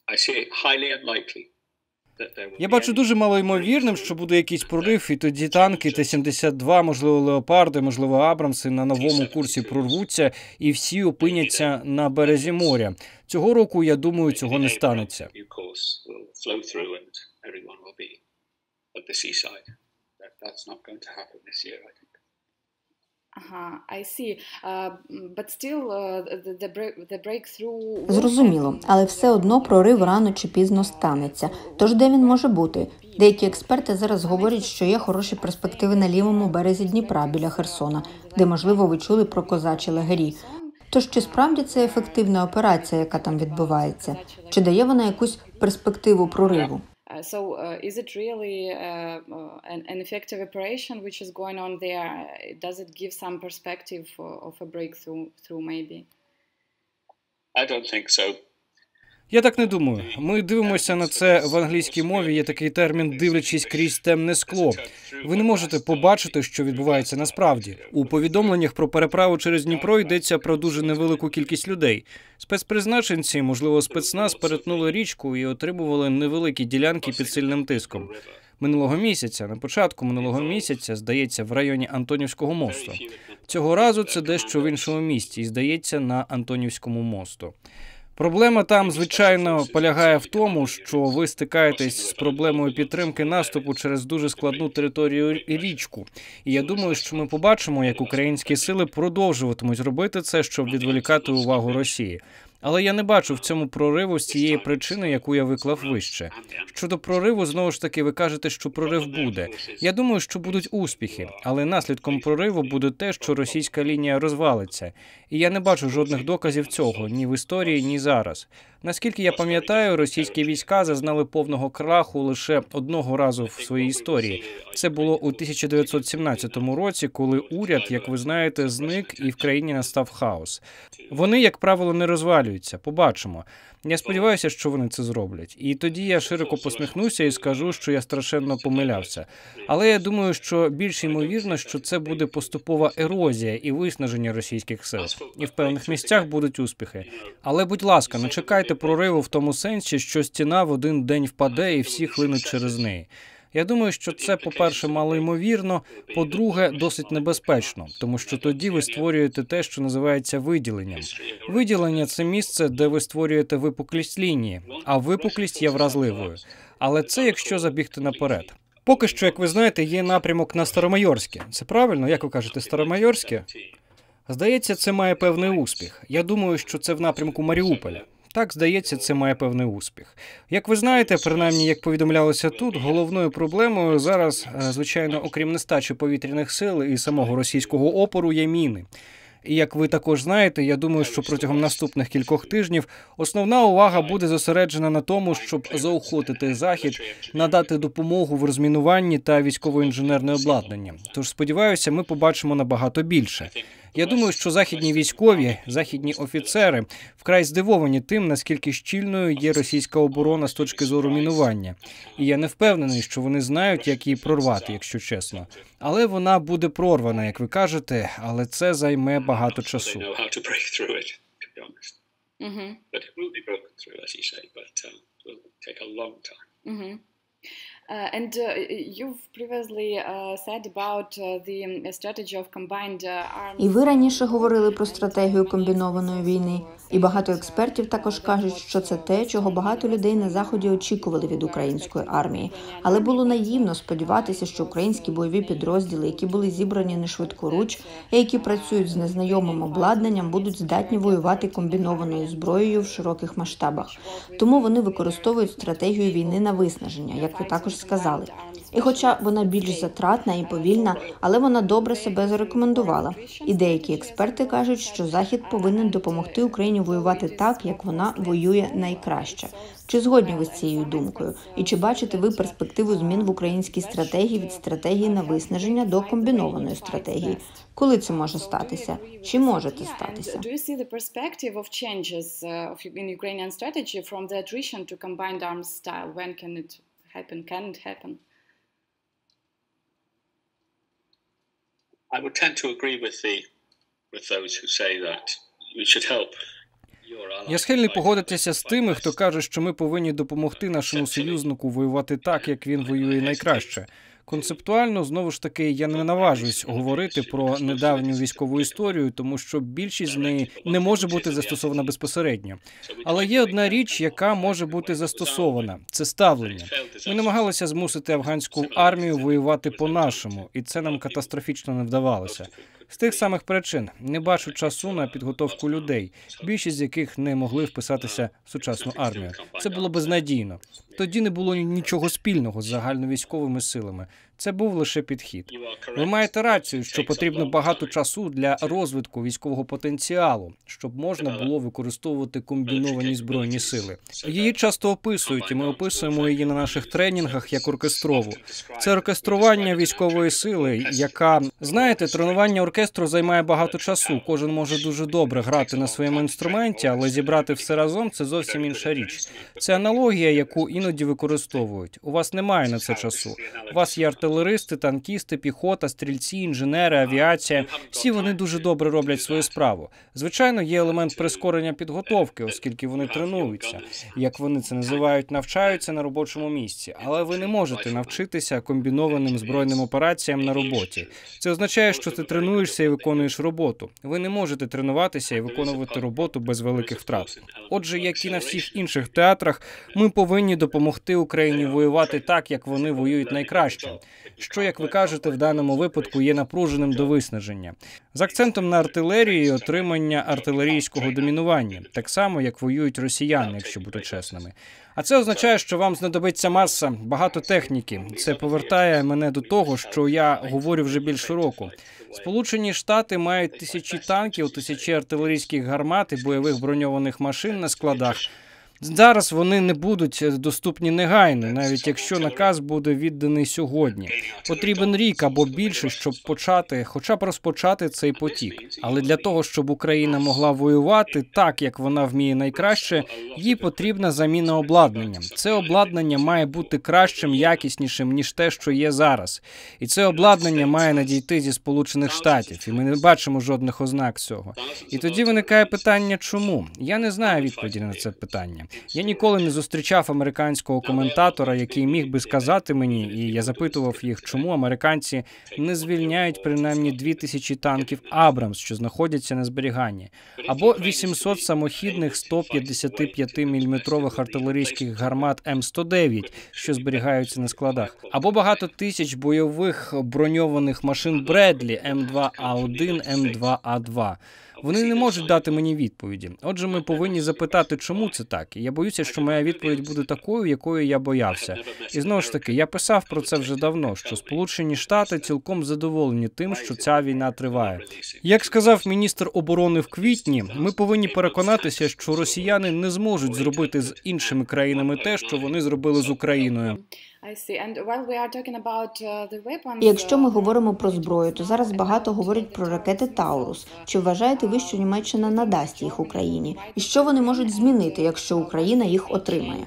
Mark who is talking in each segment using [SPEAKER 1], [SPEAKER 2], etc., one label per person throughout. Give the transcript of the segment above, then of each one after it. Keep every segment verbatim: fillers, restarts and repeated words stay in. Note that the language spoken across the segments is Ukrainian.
[SPEAKER 1] Я бачу дуже малоймовірним, що буде якийсь прорив, і тоді танки Т сімдесят два, можливо, Леопарди, можливо, Абрамси на новому курсі прорвуться, і всі опиняться на березі моря. Цього року, я думаю, цього не станеться.
[SPEAKER 2] Зрозуміло, але все одно прорив рано чи пізно станеться. Тож де він може бути? Деякі експерти зараз говорять, що є хороші перспективи на лівому березі Дніпра, біля Херсона, де, можливо, ви чули про козачі лагері. Тож чи справді це ефективна операція, яка там відбувається? Чи дає вона якусь перспективу прориву?
[SPEAKER 3] So uh, is it really uh, an, an effective operation which is going on there? Does it give some perspective of a breakthrough through maybe?
[SPEAKER 1] I don't think so. Я так не думаю. Ми дивимося на це в англійській мові, є такий термін «дивлячись крізь темне скло». Ви не можете побачити, що відбувається насправді. У повідомленнях про переправу через Дніпро йдеться про дуже невелику кількість людей. Спецпризначенці, можливо, спецназ, перетнули річку і отримували невеликі ділянки під сильним тиском. Минулого місяця, на початку минулого місяця, здається, в районі Антонівського мосту. Цього разу це дещо в іншому місті, і, здається, на Антонівському мосту. Проблема там, звичайно, полягає в тому, що ви стикаєтесь з проблемою підтримки наступу через дуже складну територію і річку. І я думаю, що ми побачимо, як українські сили продовжуватимуть робити це, щоб відволікати увагу Росії. Але я не бачу в цьому прориву з цієї причини, яку я виклав вище. Щодо прориву, знову ж таки, ви кажете, що прорив буде. Я думаю, що будуть успіхи, але наслідком прориву буде те, що російська лінія розвалиться. І я не бачу жодних доказів цього, ні в історії, ні зараз. Наскільки я пам'ятаю, російські війська зазнали повного краху лише одного разу в своїй історії. Це було у тисяча дев'ятсот сімнадцятому році, коли уряд, як ви знаєте, зник і в країні настав хаос. Вони, як правило, не розвалюються. Побачимо. Я сподіваюся, що вони це зроблять. І тоді я широко посміхнуся і скажу, що я страшенно помилявся. Але я думаю, що більш ймовірно, що це буде поступова ерозія і виснаження російських сил. І в певних місцях будуть успіхи. Але, будь ласка, не чекайте прориву в тому сенсі, що стіна в один день впаде і всі хлинуть через неї. Я думаю, що це, по-перше, малоймовірно, по-друге, досить небезпечно, тому що тоді ви створюєте те, що називається виділенням. Виділення – це місце, де ви створюєте випуклість лінії, а випуклість є вразливою. Але це якщо забігти наперед. Поки що, як ви знаєте, є напрямок на Старомайорське. Це правильно? Як ви кажете, Старомайорське? Здається, це має певний успіх. Я думаю, що це в напрямку Маріуполя. Так, здається, це має певний успіх. Як ви знаєте, принаймні, як повідомлялося тут, головною проблемою зараз, звичайно, окрім нестачі повітряних сил і самого російського опору, є міни. І як ви також знаєте, я думаю, що протягом наступних кількох тижнів основна увага буде зосереджена на тому, щоб заохотити Захід, надати допомогу в розмінуванні та військово-інженерне обладнання. Тож, сподіваюся, ми побачимо набагато більше. Я думаю, що західні військові, західні офіцери вкрай здивовані тим, наскільки щільною є російська оборона з точки зору мінування. І я не впевнений, що вони знають, як її прорвати, якщо чесно. Але вона буде прорвана, як ви кажете, але це займе багато часу.
[SPEAKER 3] Mm-hmm. Mm-hmm. Uh, and uh, you've previously uh, said about uh, the strategy of combined arms.
[SPEAKER 2] І ви раніше говорили про стратегію комбінованої війни. І багато експертів також кажуть, що це те, чого багато людей на Заході очікували від української армії. Але було наївно сподіватися, що українські бойові підрозділи, які були зібрані не швидкоруч, і які працюють з незнайомим обладнанням, будуть здатні воювати комбінованою зброєю в широких масштабах. Тому вони використовують стратегію війни на виснаження, як ви також сказали. І хоча вона більш затратна і повільна, але вона добре себе зарекомендувала. І деякі експерти кажуть, що Захід повинен допомогти Україні воювати так, як вона воює найкраще. Чи згодні ви з цією думкою? І чи бачите ви перспективу змін в українській стратегії від стратегії на виснаження до комбінованої стратегії? Коли це може статися? Чи може це статися?
[SPEAKER 3] Do you see the perspective of changes in Ukrainian strategy from the attrition to combined arms style? When can it happen? Can it happen?
[SPEAKER 4] I would tend to agree with the with those who say that we should help
[SPEAKER 1] Я схильний погодитися з тими, хто каже, що ми повинні допомогти нашому союзнику воювати так, як він воює найкраще. Концептуально, знову ж таки, я не наважусь говорити про недавню військову історію, тому що більшість з неї не може бути застосована безпосередньо. Але є одна річ, яка може бути застосована – це ставлення. Ми намагалися змусити афганську армію воювати по-нашому, і це нам катастрофічно не вдавалося. З тих самих причин не бачу часу на підготовку людей, більшість з яких не могли вписатися в сучасну армію. Це було безнадійно. Тоді не було нічого спільного з загальновійськовими силами. Це був лише підхід. Ви маєте рацію, що потрібно багато часу для розвитку військового потенціалу, щоб можна було використовувати комбіновані збройні сили. Її часто описують, і ми описуємо її на наших тренінгах як оркестрову. Це оркестрування військової сили, яка, знаєте, тренування оркестру займає багато часу. Кожен може дуже добре грати на своєму інструменті, але зібрати все разом – це зовсім інша річ. Це аналогія, яку іноді використовують. У вас немає на це часу. У вас є артилеристи, танкісти, піхота, стрільці, інженери, авіація. Всі вони дуже добре роблять свою справу. Звичайно, є елемент прискорення підготовки, оскільки вони тренуються. Як вони це називають, навчаються на робочому місці. Але ви не можете навчитися комбінованим збройним операціям на роботі. Це означає, що ти тренуєшся і виконуєш роботу. Ви не можете тренуватися і виконувати роботу без великих втрат. Отже, як і на всіх інших театрах, ми повинні допомогти Україні воювати так, як вони воюють найкраще. Що, як ви кажете, в даному випадку є напруженим до виснаження. З акцентом на артилерію і отримання артилерійського домінування. Так само, як воюють росіяни, якщо бути чесними. А це означає, що вам знадобиться маса, багато техніки. Це повертає мене до того, що я говорю вже більше року. Сполучені Штати мають тисячі танків, тисячі артилерійських гармат і бойових броньованих машин на складах. Зараз вони не будуть доступні негайно, навіть якщо наказ буде відданий сьогодні. Потрібен рік або більше, щоб почати, хоча б розпочати цей потік. Але для того, щоб Україна могла воювати так, як вона вміє найкраще, їй потрібна заміна обладнанням. Це обладнання має бути кращим, якіснішим, ніж те, що є зараз. І це обладнання має надійти зі Сполучених Штатів, і ми не бачимо жодних ознак цього. І тоді виникає питання, чому? Я не знаю відповіді на це питання. Я ніколи не зустрічав американського коментатора, який міг би сказати мені, і я запитував їх, чому американці не звільняють принаймні дві тисячі танків «Абрамс», що знаходяться на зберіганні, або вісімсот самохідних сто п'ятдесят п'ять міліметрових артилерійських гармат М сто дев'ять, що зберігаються на складах, або багато тисяч бойових броньованих машин Бредлі М два А один, М два А два. Вони не можуть дати мені відповіді. Отже, ми повинні запитати, чому це так. І я боюся, що моя відповідь буде такою, якою я боявся. І знову ж таки, я писав про це вже давно, що Сполучені Штати цілком задоволені тим, що ця війна триває. Як сказав міністр оборони в квітні, ми повинні переконатися, що росіяни не зможуть зробити з іншими країнами те, що вони зробили з Україною.
[SPEAKER 2] І якщо ми говоримо про зброю, то зараз багато говорять про ракети «Таурус». Чи вважаєте ви, що Німеччина надасть їх Україні? І що вони можуть змінити, якщо Україна їх отримає?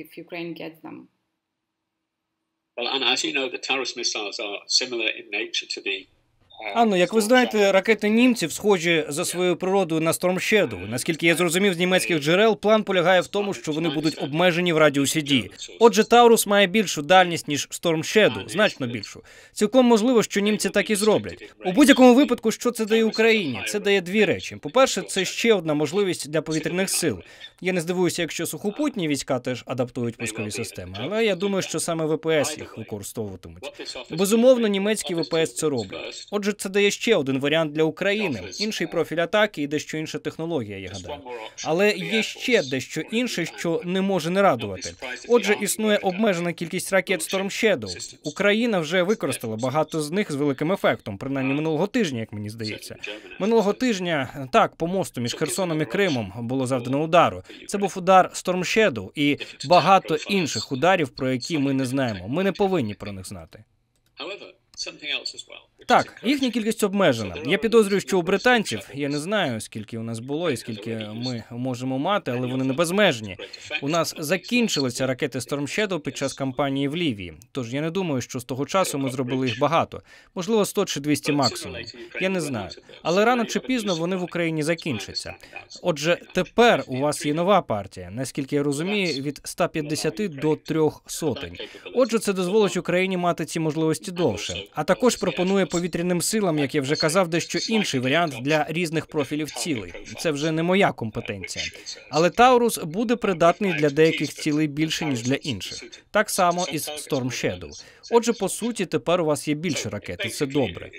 [SPEAKER 1] Анно, як ви знаєте, ракети німців схожі за своєю природою на Storm Shadow. Наскільки я зрозумів з німецьких джерел, план полягає в тому, що вони будуть обмежені в радіусі дії. Отже, Таурус має більшу дальність, ніж Storm Shadow, значно більшу. Цілком можливо, що німці так і зроблять. У будь-якому випадку, що це дає Україні? Це дає дві речі. По-перше, це ще одна можливість для повітряних сил. Я не здивуюся, якщо сухопутні війська теж адаптують пускові системи, але я думаю, що саме ВПС їх використовуватимуть. Безумовно, німецькі ВПС це роблять. Отже, це дає ще один варіант для України. Інший профіль атаки і дещо інша технологія, я гадаю. Але є ще дещо інше, що не може не радувати. Отже, існує обмежена кількість ракет Storm Shadow. Україна вже використала багато з них з великим ефектом, принаймні минулого тижня, як мені здається. Минулого тижня, так, по мосту між Херсоном і Кримом було завдано удару. Це був удар Storm Shadow і багато інших ударів, про які ми не знаємо. Ми не повинні про них знати. Так, їхня кількість обмежена. Я підозрюю, що у британців, я не знаю, скільки у нас було і скільки ми можемо мати, але вони не безмежні. У нас закінчилися ракети Storm Shadow під час кампанії в Лівії. Тож я не думаю, що з того часу ми зробили їх багато. Можливо, сто чи двісті максимум. Я не знаю. Але рано чи пізно вони в Україні закінчаться. Отже, тепер у вас є нова партія, наскільки я розумію, від ста п'ятдесяти до трьох сотень. Отже, це дозволить Україні мати ці можливості довше. А також пропонує повітряним силам, як я вже казав, дещо інший варіант для різних профілів цілей. Це вже не моя компетенція. Але Таурус буде придатний для деяких цілей більше, ніж для інших. Так само і з Storm Shadow. Отже, по суті, тепер у вас є більше ракет, і це добре.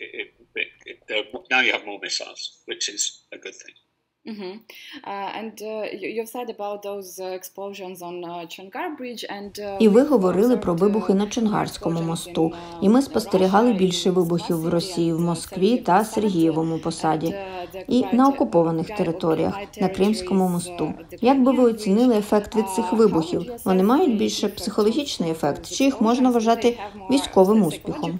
[SPEAKER 3] Mm-hmm. Uh, and uh, you, you've said about those uh, explosions on uh, Chongar Bridge and uh,
[SPEAKER 2] І ви говорили про вибухи на Чонгарському мосту. І ми спостерігали більше вибухів в Росії, в Москві та Сергієвому посаді. І на окупованих територіях, на Кримському мосту. Як би ви оцінили ефект від цих вибухів? Вони мають більше психологічний ефект? Чи їх можна вважати військовим успіхом?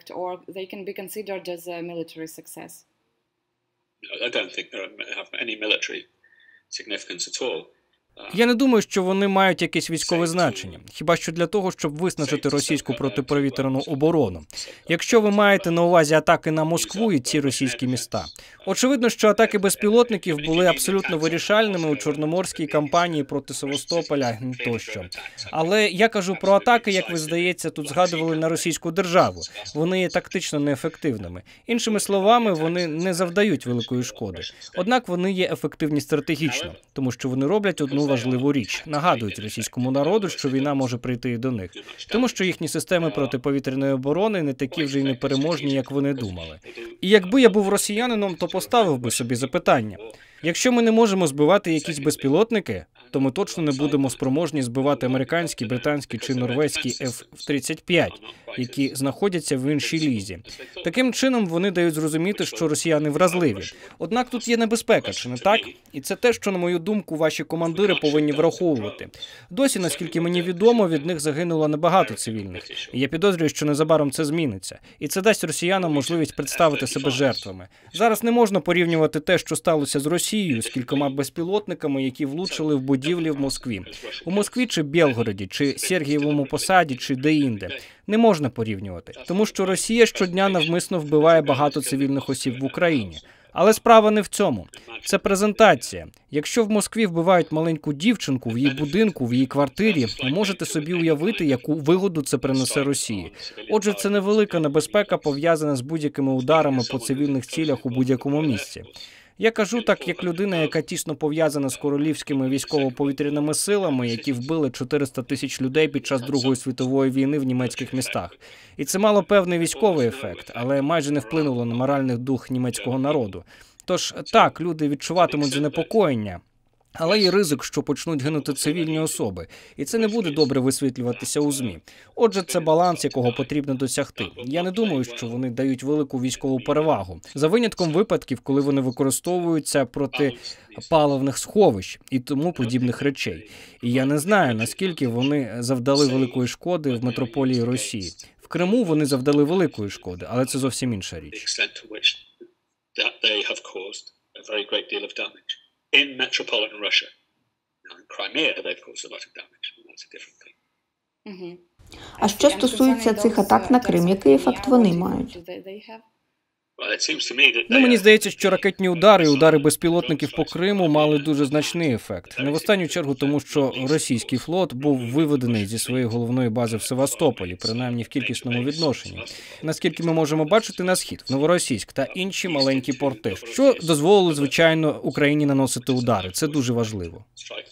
[SPEAKER 4] I don't think they have any military significance at all.
[SPEAKER 1] Я не думаю, що вони мають якесь військове значення. Хіба що для того, щоб виснажити російську протиповітряну оборону. Якщо ви маєте на увазі атаки на Москву і ці російські міста. Очевидно, що атаки безпілотників були абсолютно вирішальними у Чорноморській кампанії проти Севастополя тощо. Але я кажу про атаки, як ви, здається, тут згадували на російську державу. Вони є тактично неефективними. Іншими словами, вони не завдають великої шкоди. Однак вони є ефективні стратегічно, тому що вони роблять одну важливу річ. Нагадують російському народу, що війна може прийти і до них. Тому що їхні системи протиповітряної оборони не такі вже й непереможні, як вони думали. І якби я був росіянином, то поставив би собі запитання. Якщо ми не можемо збивати якісь безпілотники, то ми точно не будемо спроможні збивати американські, британські чи норвезькі еф тридцять п'ять, які знаходяться в іншій лізі. Таким чином вони дають зрозуміти, що росіяни вразливі. Однак тут є небезпека, чи не так? І це те, що, на мою думку, ваші командири повинні враховувати. Досі, наскільки мені відомо, від них загинуло небагато цивільних. І я підозрюю, що незабаром це зміниться. І це дасть росіянам можливість представити себе жертвами. Зараз не можна порівнювати те, що сталося з Росією, з кількома безпілотниками, які влучили в будівлі в Москві. У Москві чи Білгороді, чи Сергієвому посаді, чи де-інде. Не можна порівнювати, тому що Росія щодня навмисно вбиває багато цивільних осіб в Україні. Але справа не в цьому. Це презентація. Якщо в Москві вбивають маленьку дівчинку в її будинку, в її квартирі, ви можете собі уявити, яку вигоду це принесе Росії. Отже, це невелика небезпека, пов'язана з будь-якими ударами по цивільних цілях у будь-якому місці. Я кажу так, як людина, яка тісно пов'язана з королівськими військово-повітряними силами, які вбили чотириста тисяч людей під час Другої світової війни в німецьких містах. І це мало певний військовий ефект, але майже не вплинуло на моральний дух німецького народу. Тож, так, люди відчуватимуть занепокоєння, але є ризик, що почнуть гинути цивільні особи, і це не буде добре висвітлюватися у ЗМІ. Отже, це баланс, якого потрібно досягти. Я не думаю, що вони дають велику військову перевагу, за винятком випадків, коли вони використовуються проти паливних сховищ і тому подібних речей. І я не знаю, наскільки вони завдали великої шкоди в метрополії Росії. В Криму вони завдали великої шкоди, але це зовсім інша річ.
[SPEAKER 4] In metropolitan Russia. Now, in Crimea, they've caused a lot of damage, and that's a different thing.
[SPEAKER 3] Mm-hmm.
[SPEAKER 2] А що стосується цих атак на Крим, який ефект вони мають?
[SPEAKER 1] Ну, мені здається, що ракетні удари і удари безпілотників по Криму мали дуже значний ефект. Не в останню чергу тому, що російський флот був виведений зі своєї головної бази в Севастополі, принаймні в кількісному відношенні. Наскільки ми можемо бачити на схід, в Новоросійськ та інші маленькі порти, що дозволили, звичайно, Україні наносити удари. Це дуже важливо.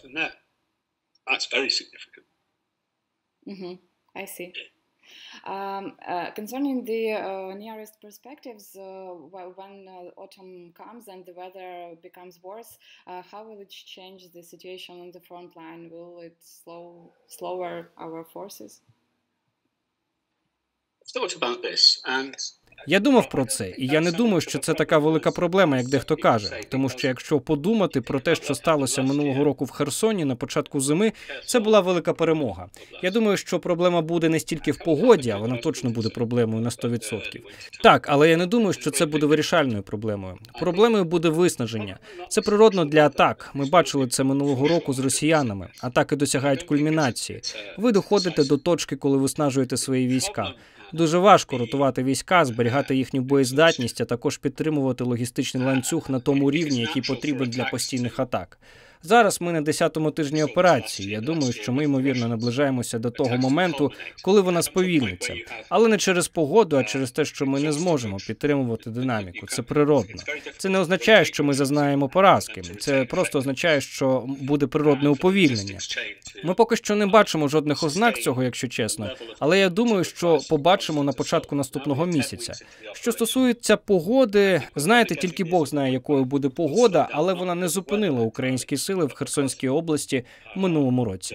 [SPEAKER 3] Mm-hmm. I see. Um, uh, concerning the uh, nearest perspectives, uh, when uh, autumn comes and the weather becomes worse, uh, how will it change the situation on the front line? Will it slow slower our forces?
[SPEAKER 4] thought about this, and
[SPEAKER 1] Я думав про це, і я не думаю, що це така велика проблема, як дехто каже. Тому що якщо подумати про те, що сталося минулого року в Херсоні на початку зими, це була велика перемога. Я думаю, що проблема буде не стільки в погоді, а вона точно буде проблемою на сто відсотків. Так, але я не думаю, що це буде вирішальною проблемою. Проблемою буде виснаження. Це природно для атак. Ми бачили це минулого року з росіянами. Атаки досягають кульмінації. Ви доходите до точки, коли виснажуєте свої війська. Дуже важко ротувати війська, зберігати їхню боєздатність, а також підтримувати логістичний ланцюг на тому рівні, який потрібен для постійних атак. Зараз ми на десятому тижні операції. Я думаю, що ми, ймовірно, наближаємося до того моменту, коли вона сповільниться. Але не через погоду, а через те, що ми не зможемо підтримувати динаміку. Це природно. Це не означає, що ми зазнаємо поразки. Це просто означає, що буде природне уповільнення. Ми поки що не бачимо жодних ознак цього, якщо чесно. Але я думаю, що побачимо на початку наступного місяця. Що стосується погоди, знаєте, тільки Бог знає, якою буде погода, але вона не зупинила українські сили в Херсонській області в минулому році.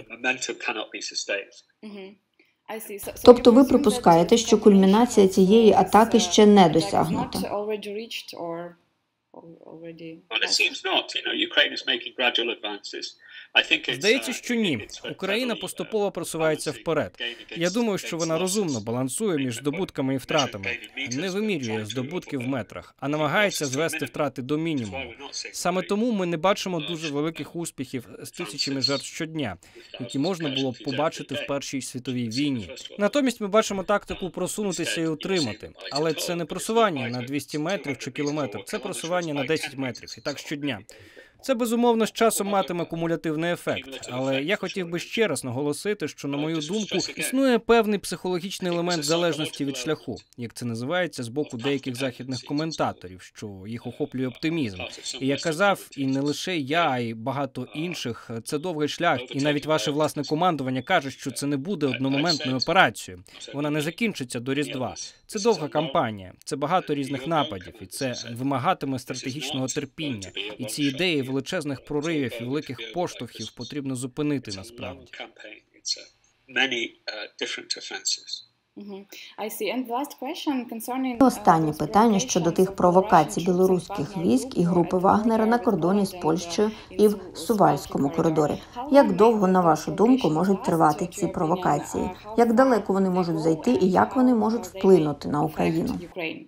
[SPEAKER 2] Тобто ви припускаєте, що кульмінація цієї атаки ще не досягнута?
[SPEAKER 1] Здається, що ні. Україна поступово просувається вперед. Я думаю, що вона розумно балансує між здобутками і втратами. Не вимірює здобутки в метрах, а намагається звести втрати до мінімуму. Саме тому ми не бачимо дуже великих успіхів з тисячами жертв щодня, які можна було б побачити в Першій світовій війні. Натомість ми бачимо тактику просунутися і утримати. Але це не просування на двісті метрів чи кілометр, це просування на десять метрів. І так щодня. Це, безумовно, з часом матиме кумулятивний ефект. Але я хотів би ще раз наголосити, що, на мою думку, існує певний психологічний елемент залежності від шляху, як це називається з боку деяких західних коментаторів, що їх охоплює оптимізм. І я казав, і не лише я, а й багато інших, це довгий шлях. І навіть ваше власне командування каже, що це не буде одномоментною операцією. Вона не закінчиться до Різдва. Це довга кампанія, це багато різних нападів, і це вимагатиме стратегічного терпіння. І ці ідеї величезних проривів і великих поштовхів потрібно зупинити насправді.
[SPEAKER 2] Останнє питання щодо тих провокацій білоруських військ і групи Вагнера на кордоні з Польщею і в Сувальському коридорі. Як довго, на вашу думку, можуть тривати ці провокації? Як далеко вони можуть зайти і як вони можуть вплинути на Україну?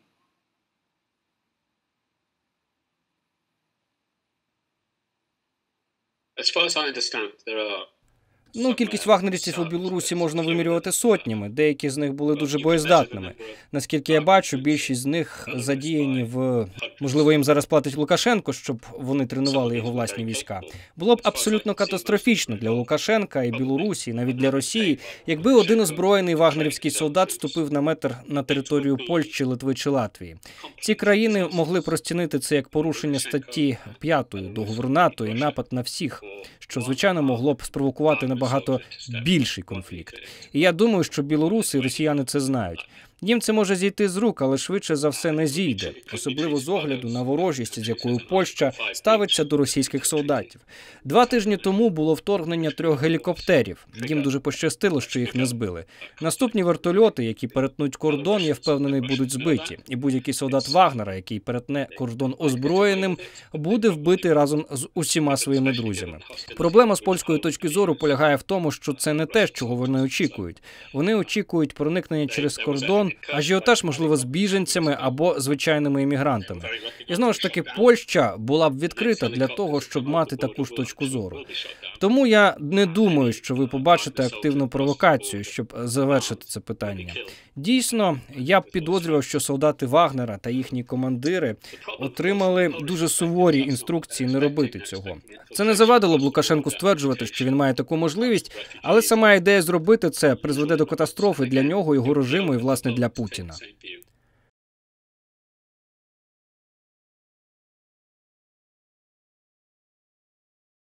[SPEAKER 4] As far as I understand, there are
[SPEAKER 1] Ну, кількість вагнерівців у Білорусі можна вимірювати сотнями, деякі з них були дуже боєздатними. Наскільки я бачу, більшість з них задіяні в... Можливо, їм зараз платить Лукашенко, щоб вони тренували його власні війська. Було б абсолютно катастрофічно для Лукашенка і Білорусі, і навіть для Росії, якби один озброєний вагнерівський солдат вступив на метр на територію Польщі, Литви чи Латвії. Ці країни могли б розцінити це як порушення статті п'ятої договору НАТО і напад на всіх, що, звичайно, могло б спровокувати набагато більший конфлікт. І я думаю, що білоруси і росіяни це знають. Їм це може зійти з рук, але швидше за все не зійде, особливо з огляду на ворожість, з якою Польща ставиться до російських солдатів. Два тижні тому було вторгнення трьох гелікоптерів. Їм дуже пощастило, що їх не збили. Наступні вертольоти, які перетнуть кордон, я впевнений, будуть збиті. І будь-який солдат Вагнера, який перетне кордон озброєним, буде вбитий разом з усіма своїми друзями. Проблема з польської точки зору полягає в тому, що це не те, чого вони очікують. Вони очікують проникнення через кордон, ажіотаж, можливо, з біженцями або звичайними іммігрантами. І знову ж таки, Польща була б відкрита для того, щоб мати таку ж точку зору. Тому я не думаю, що ви побачите активну провокацію, щоб завершити це питання. Дійсно, я б підозрював, що солдати Вагнера та їхні командири отримали дуже суворі інструкції не робити цього. Це не завадило б Лукашенку стверджувати, що він має таку можливість, але сама ідея зробити це призведе до катастрофи для нього, його режиму і, власне, для Путіна.